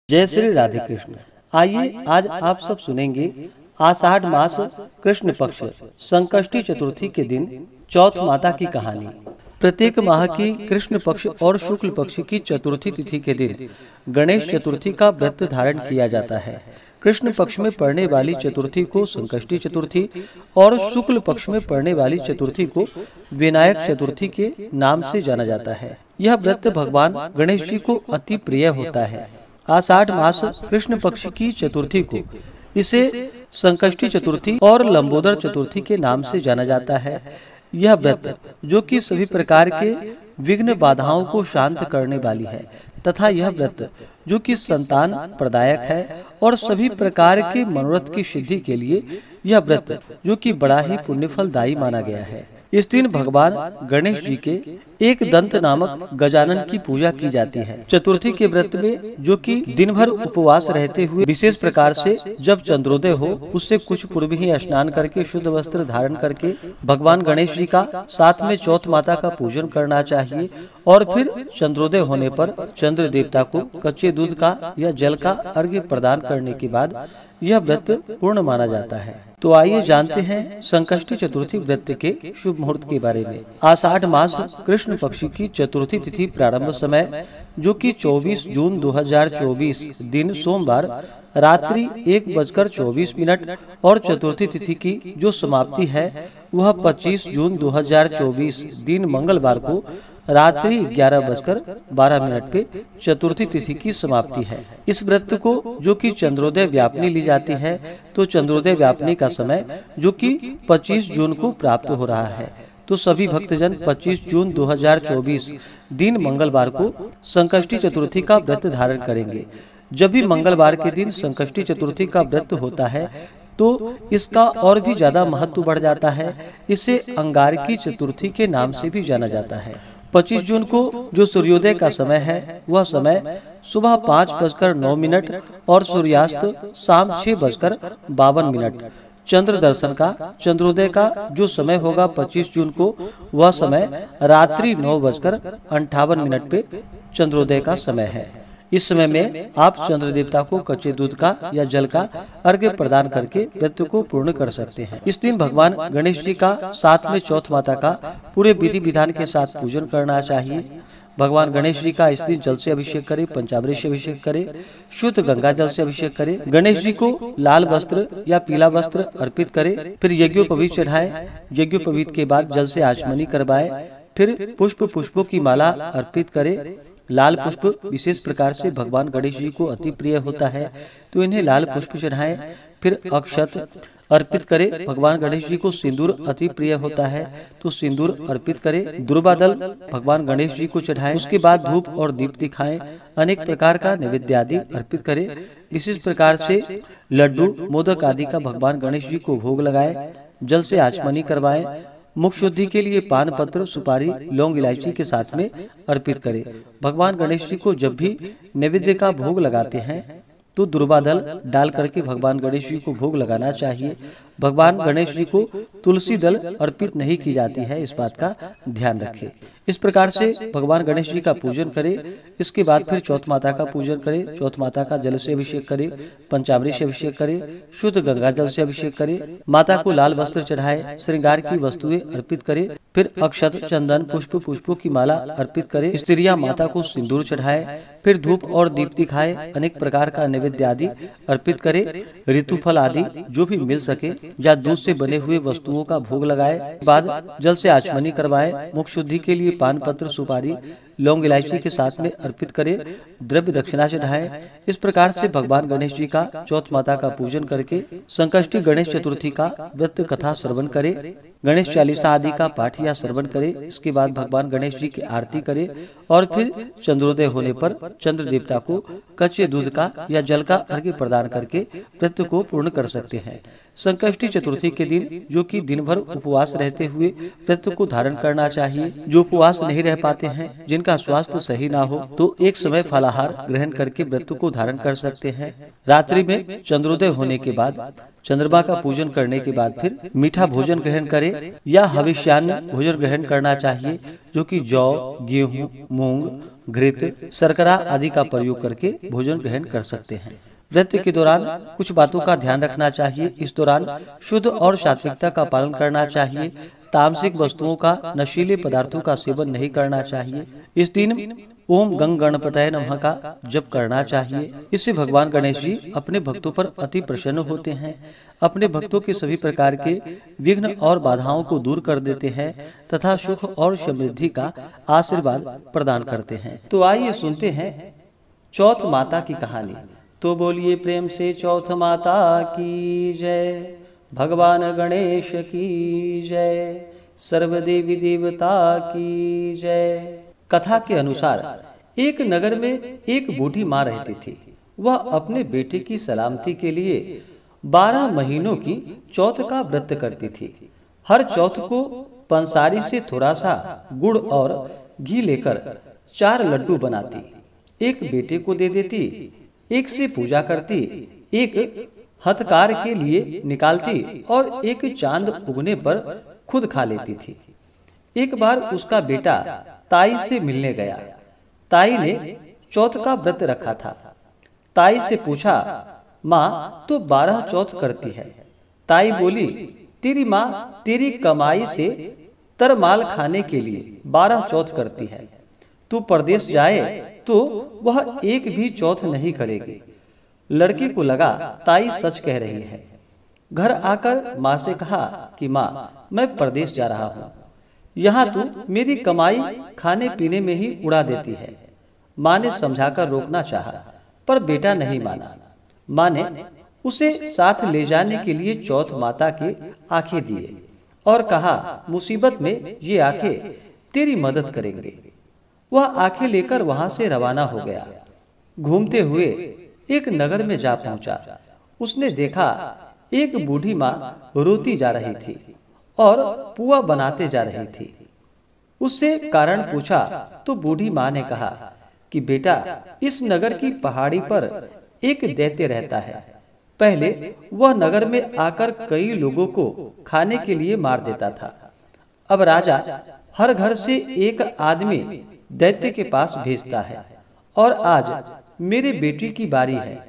जय श्री राधे कृष्ण। आइए आज आप सब सुनेंगे आषाढ़ मास कृष्ण पक्ष संकष्टी चतुर्थी के दिन चौथ माता की कहानी। प्रत्येक माह की कृष्ण पक्ष और शुक्ल पक्ष की चतुर्थी तिथि के दिन गणेश चतुर्थी का व्रत धारण किया जाता है। कृष्ण पक्ष में पड़ने वाली चतुर्थी को संकष्टी चतुर्थी और शुक्ल पक्ष में पड़ने वाली चतुर्थी को विनायक चतुर्थी के नाम से जाना जाता है। यह व्रत भगवान गणेश जी को अति प्रिय होता है। आषाढ़ मास कृष्ण पक्ष की चतुर्थी को इसे संकष्टी चतुर्थी और लंबोदर चतुर्थी के नाम से जाना जाता है। यह व्रत जो कि सभी प्रकार के विघ्न बाधाओं को शांत करने वाली है तथा यह व्रत जो कि संतान प्रदायक है और सभी प्रकार के मनोरथ की सिद्धि के लिए यह व्रत जो कि बड़ा ही पुण्यफलदायी माना गया है। इस दिन भगवान गणेश जी के एक दंत नामक गजानन की पूजा की जाती है। चतुर्थी के व्रत में जो कि दिन भर उपवास रहते हुए विशेष प्रकार से जब चंद्रोदय हो उससे कुछ पूर्व ही स्नान करके शुद्ध वस्त्र धारण करके भगवान गणेश जी का साथ में चौथ माता का पूजन करना चाहिए और फिर चंद्रोदय होने पर चंद्र देवता को कच्चे दूध का या जल का अर्घ्य प्रदान करने के बाद यह व्रत पूर्ण माना जाता है। तो आइए जानते हैं संकष्टी चतुर्थी व्रत के शुभ मुहूर्त के बारे में। आषाढ़ मास कृष्ण पक्ष की चतुर्थी तिथि प्रारंभ समय जो कि 24 जून 2024 दिन सोमवार रात्रि 1:24 और चतुर्थी तिथि की जो समाप्ति है वह 25 जून 2024 दिन मंगलवार को रात्रि 11:12 पे चतुर्थी तिथि की समाप्ति है। इस व्रत को जो कि चंद्रोदय व्यापनी ली जाती है तो चंद्रोदय व्यापनी का समय जो कि 25 जून को प्राप्त हो रहा है। तो सभी भक्तजन 25 जून 2024 दिन मंगलवार को संकष्टी चतुर्थी का व्रत धारण करेंगे। जब भी मंगलवार के दिन संकष्टी चतुर्थी का व्रत होता है तो इसका और भी ज्यादा महत्व बढ़ जाता है। इसे अंगारकी चतुर्थी के नाम से भी जाना जाता है। 25 जून को जो सूर्योदय का समय है वह समय सुबह 5:09 और सूर्यास्त शाम 6:52। चंद्र दर्शन का चंद्रोदय का जो समय होगा 25 जून को वह समय रात्रि 9:58 पे चंद्रोदय का समय है। इस समय में आप चंद्र देवता को कच्चे दूध का या जल का अर्घ्य प्रदान करके व्रत को पूर्ण कर सकते हैं। इस दिन भगवान गणेश जी का साथ में चौथ माता का पूरे विधि विधान के साथ पूजन करना चाहिए। भगवान गणेश जी का इस दिन जल से अभिषेक करे, पंचामृत से अभिषेक करे, शुद्ध गंगा जल से अभिषेक करे, गणेश जी को लाल वस्त्र या पीला वस्त्र अर्पित करे, फिर यज्ञोपवीत चढ़ाए, यज्ञोपवीत के बाद जल से आचमनी करवाए, फिर पुष्पों की माला अर्पित करे। लाल पुष्प विशेष प्रकार से भगवान गणेश जी को अति प्रिय होता है तो इन्हें लाल पुष्प चढ़ाएं। फिर अक्षत अर्पित करे। भगवान गणेश जी को सिंदूर अति प्रिय होता है तो सिंदूर अर्पित करे। दुर्वादल भगवान गणेश जी को चढ़ाएं। उसके बाद धूप और दीप दिखाएं। अनेक प्रकार का नैवेद्य आदि अर्पित करे। विशेष प्रकार से लड्डू मोदक आदि का भगवान गणेश जी को भोग लगाए। जल से आचमनी करवाएं। मुख शुद्धि के लिए पान पत्र, सुपारी, लौंग, इलायची के साथ में अर्पित करें। भगवान गणेश जी को जब भी नैवेद्य का भोग लगाते हैं तो दुर्वादल डाल करके भगवान गणेश जी को भोग लगाना चाहिए। भगवान गणेश जी को तुलसी दल अर्पित नहीं की जाती है, इस बात का ध्यान रखें। इस प्रकार से भगवान गणेश जी का पूजन करें। इसके बाद फिर चौथ माता का पूजन करें। चौथ माता का जल से अभिषेक करें, पंचामृत से अभिषेक करें, शुद्ध गंगा जल से अभिषेक करें, माता को लाल वस्त्र चढ़ाए, श्रृंगार की वस्तुएं अर्पित करें, फिर अक्षत, चंदन, पुष्पों की माला अर्पित करें। स्त्रियां माता को सिंदूर चढ़ाए, फिर धूप और दीप दिखाए, अनेक प्रकार का नैवेद्य आदि अर्पित करे। ऋतुफल आदि जो भी मिल सके या दूध से बने हुए वस्तुओं का भोग लगाए। बाद जल से आचमनी करवाएं। मुख शुद्धि के लिए पान पत्र, सुपारी, लौंग, इलायची के साथ में अर्पित करे। द्रव्य दक्षिणा चढ़ाएं। इस प्रकार से भगवान गणेश जी का चौथ माता का पूजन करके संकष्टी गणेश चतुर्थी का व्रत कथा श्रवण करे। गणेश चालीसा आदि का पाठ या श्रवण करे। इसके बाद भगवान गणेश जी की आरती करे और फिर चंद्रोदय होने पर चंद्र देवता को कच्चे दूध का या जल का अर्घ्य प्रदान करके व्रत को पूर्ण कर सकते हैं। संकष्टी चतुर्थी के दिन जो कि दिन भर उपवास रहते हुए व्रत को धारण करना चाहिए। जो उपवास नहीं रह पाते हैं, जिनका स्वास्थ्य सही ना हो, तो एक समय फलाहार ग्रहण करके व्रत को धारण कर सकते हैं। रात्रि में चंद्रोदय होने के बाद चंद्रमा का पूजन करने के बाद फिर मीठा भोजन ग्रहण करें या हविष्यान्न भोजन ग्रहण करना चाहिए, जो कि जौ, गेहूं, मूंग, घृत, शर्करा आदि का प्रयोग करके भोजन ग्रहण कर सकते हैं। व्रत के दौरान कुछ बातों का ध्यान रखना चाहिए। इस दौरान शुद्ध और सात्विकता का पालन करना चाहिए। तामसिक वस्तुओं का, नशीले पदार्थों का सेवन नहीं करना चाहिए। इस दिन ओम गंग गणपतये नमः का जप करना चाहिए। इससे भगवान गणेश जी अपने भक्तों पर अति प्रसन्न होते हैं, अपने भक्तों के सभी प्रकार के विघ्न और बाधाओं को दूर कर देते हैं तथा सुख और समृद्धि का आशीर्वाद प्रदान करते हैं। तो आइए सुनते हैं चौथ माता की कहानी। तो बोलिए प्रेम से चौथ माता की जय, भगवान गणेश की जय, सर्वदेवी देवता की जय। कथा के अनुसार एक नगर में एक बूढ़ी माँ रहती थी। वह अपने बेटे की सलामती के लिए 12 महीनों की चौथ का व्रत करती थी। हर चौथ को पंसारी से थोड़ा सा गुड़ और घी लेकर 4 लड्डू बनाती, एक बेटे को दे देती, एक से पूजा करती, एक हथकार के लिए निकालती और एक चांद उगने पर खुद खा लेती थी। एक बार उसका बेटा ताई से मिलने गया। ताई ने चौथ का व्रत रखा था। ताई से पूछा, माँ तो 12 चौथ करती है। ताई बोली, तेरी माँ तेरी कमाई से तरमाल खाने के लिए 12 चौथ करती है। तू परदेश जाए तो वह एक भी चौथ नहीं करेगी। लड़के को लगा ताई सच कह रही है। घर आकर माँ से कहा कि माँ मैं परदेश जा रहा हूँ, यहाँ तू मेरी कमाई खाने पीने में ही उड़ा देती है। माँ ने समझाकर रोकना चाहा, पर बेटा नहीं माना। माँ ने उसे साथ ले जाने के लिए चौथ माता के आंखें दिए और कहा, मुसीबत में ये आंखें तेरी मदद करेंगे। वह आंखें लेकर वहां से रवाना हो गया। घूमते हुए एक नगर में जा पहुंचा। उसने देखा एक बूढ़ी माँ रोती जा रही थी और पुआ बनाते जा रही थी। उससे कारण पूछा तो बूढ़ी माँ ने कहा कि बेटा, इस नगर की पहाड़ी पर एक दैत्य रहता है। पहले वह नगर में आकर कई लोगों को खाने के लिए मार देता था। अब राजा हर घर से एक आदमी दैत्य के पास भेजता है और आज मेरे बेटी की बारी है,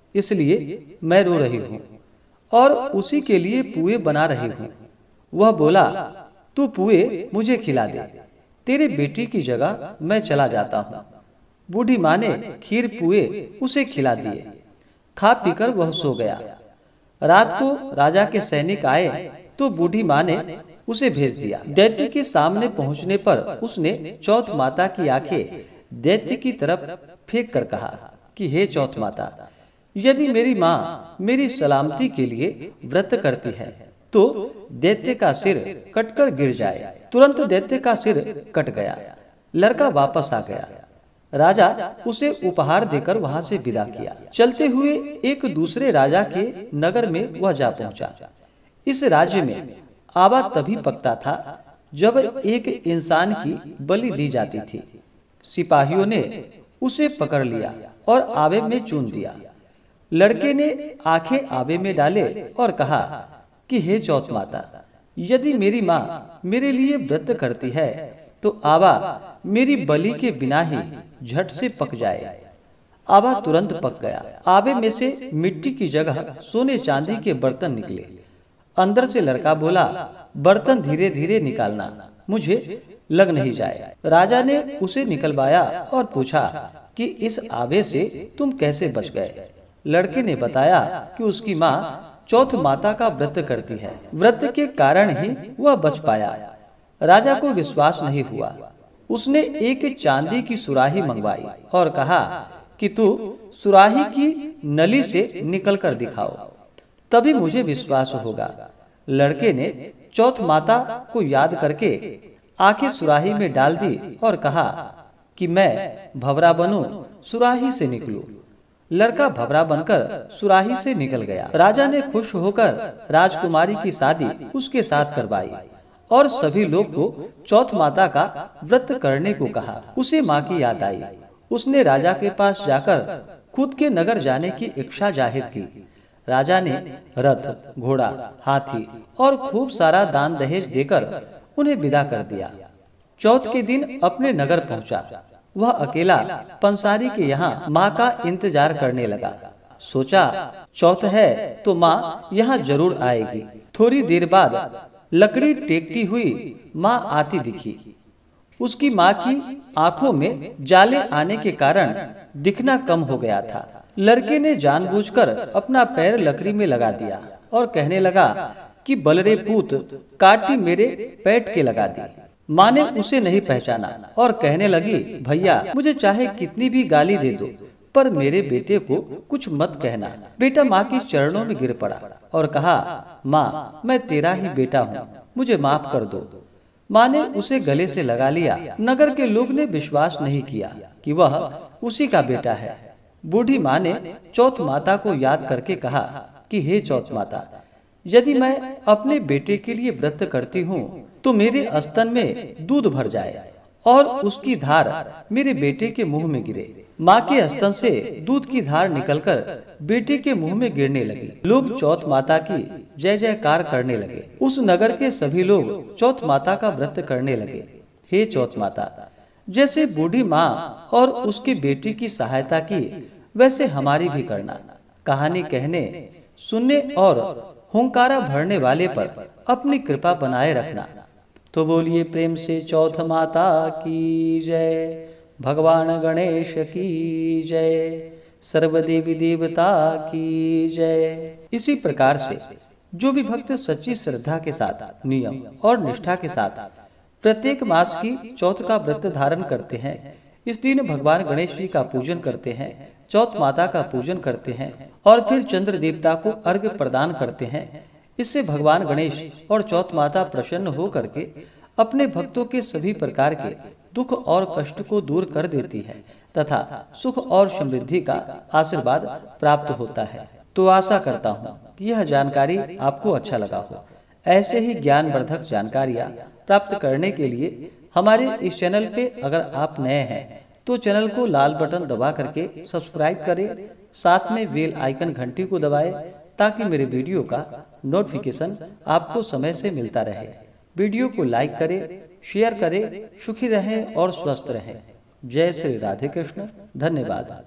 इसलिए मैं रो रही हूँ और उसी के लिए पुए बना रही हूँ। वह बोला, तू पुए मुझे खिला दे, तेरे बेटी की जगह मैं चला जाता हूँ। बूढ़ी माँ ने खीर पुए उसे खिला दिए। खा पीकर वह सो गया। रात को राजा के सैनिक आए तो बूढ़ी माँ ने उसे भेज दिया। दैत्य के सामने पहुंचने पर उसने चौथ माता की आंखें दैत्य की तरफ फेंक कर कहा कि हे चौथ माता, यदि मेरी माँ मेरी सलामती के लिए व्रत करती है तो दैत्य का सिर कटकर गिर जाए। तुरंत दैत्य का सिर कट गया। लड़का वापस आ गया। राजा उसे उपहार देकर वहां से विदा किया। चलते हुए एक दूसरे राजा के नगर में वह जा पहुंचा। इस राज्य में आवा तभी पकता था जब एक इंसान की बलि दी जाती थी। सिपाहियों ने उसे पकड़ लिया और आवे में चून दिया। लड़के ने आंखें आवे में डाले और कहा कि हे चौथ माता, यदि मेरी माँ मेरे लिए व्रत करती है तो आवा मेरी बलि के बिना ही झट से पक जाए। आवा तुरंत पक गया। आवे में से मिट्टी की जगह सोने चांदी के बर्तन निकले। अंदर से लड़का बोला, बर्तन धीरे धीरे निकालना, मुझे लग नहीं जाए। राजा ने उसे निकलवाया और पूछा कि इस आवे से तुम कैसे बच गए। लड़के ने बताया कि उसकी माँ चौथ माता का व्रत करती है, व्रत के कारण ही वह बच पाया। राजा को विश्वास नहीं हुआ। उसने एक चांदी की सुराही मंगवाई और कहा कि तू सुराही की नली से निकल कर दिखाओ, तभी मुझे विश्वास होगा। लड़के ने चौथ माता को याद करके आंखें सुराही में डाल दी और कहा कि मैं भंवरा बनूं, सुराही से निकलूं। लड़का भबरा बनकर सुराही से निकल गया। राजा ने खुश होकर राजकुमारी की शादी उसके साथ करवाई और सभी लोग को चौथ माता का व्रत करने को कहा। उसे माँ की याद आई। उसने राजा के पास जाकर खुद के नगर जाने की इच्छा जाहिर की। राजा ने रथ, घोड़ा, हाथी और खूब सारा दान दहेज देकर उन्हें विदा कर दिया। चौथ के दिन अपने नगर पहुंचा। वह अकेला पंसारी के यहाँ माँ का इंतजार करने लगा। सोचा चौथ है तो माँ यहाँ जरूर आएगी। थोड़ी देर बाद लकड़ी टेकती हुई माँ आती दिखी। उसकी माँ की आंखों में जाले आने के कारण दिखना कम हो गया था। लड़के ने जानबूझकर अपना पैर लकड़ी में लगा दिया और कहने लगा कि बलरे पूत, काटी मेरे पेट के लगा दी। माँ ने उसे नहीं पहचाना और कहने लगी, भैया मुझे चाहे कितनी भी गाली दे दो, पर मेरे बेटे को कुछ मत कहना। बेटा माँ की चरणों में गिर पड़ा और कहा, माँ मैं तेरा ही बेटा हूँ, मुझे माफ कर दो। माँ ने उसे गले से लगा लिया। नगर के लोग ने विश्वास नहीं किया कि वह उसी का बेटा है। बूढ़ी माँ ने चौथ माता को याद करके कहा कि हे चौथ माता, यदि मैं अपने बेटे के लिए व्रत करती हूँ तो मेरे स्तन में दूध भर जाए और उसकी धार मेरे बेटे के मुंह में गिरे। माँ के स्तन से दूध की धार निकलकर बेटे के मुंह में गिरने लगी। लोग चौथ माता की जय जयकार करने लगे। उस नगर के सभी लोग चौथ माता का व्रत करने लगे। हे चौथ माता, जैसे बूढ़ी माँ और उसके बेटे की सहायता की, वैसे हमारी भी करना। कहानी कहने, सुनने और हुंकारा भरने वाले पर अपनी कृपा बनाए रखना। तो बोलिए प्रेम से चौथ माता की जय, भगवान गणेश की जय, सर्वदेवी देवता की जय। इसी प्रकार से जो भी भक्त सच्ची श्रद्धा के साथ, नियम और निष्ठा के साथ प्रत्येक मास की चौथ का व्रत धारण करते हैं, इस दिन भगवान गणेश जी का पूजन करते हैं, चौथ माता का पूजन करते हैं और फिर चंद्र देवता को अर्घ्य प्रदान करते हैं। इससे भगवान गणेश और चौथ माता प्रसन्न हो करके अपने भक्तों के सभी प्रकार के दुख और कष्ट को दूर कर देती है तथा सुख और समृद्धि का आशीर्वाद प्राप्त होता है। तो आशा करता हूँ कि यह जानकारी आपको अच्छा लगा हो। ऐसे ही ज्ञानवर्धक जानकारियाँ प्राप्त करने के लिए हमारे इस चैनल पे अगर आप नए हैं तो चैनल को लाल बटन दबा करके सब्सक्राइब करें, साथ में बेल आइकन घंटी को दबाएं ताकि मेरे वीडियो का नोटिफिकेशन आपको समय से मिलता रहे। वीडियो को लाइक करें, शेयर करें। सुखी रहें और स्वस्थ रहें। जय श्री राधे कृष्ण। धन्यवाद।